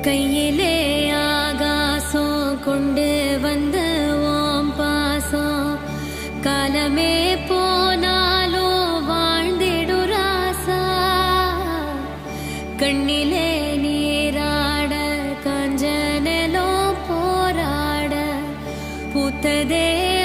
கையிலே ஆகாசம் கொண்டு வந்த ஓம் பாசம் காலமே போனாலும் வாழ்ந்திடு ராசா கண்ணிலே நீராட காஞ்சனலோ போராட பூத்ததே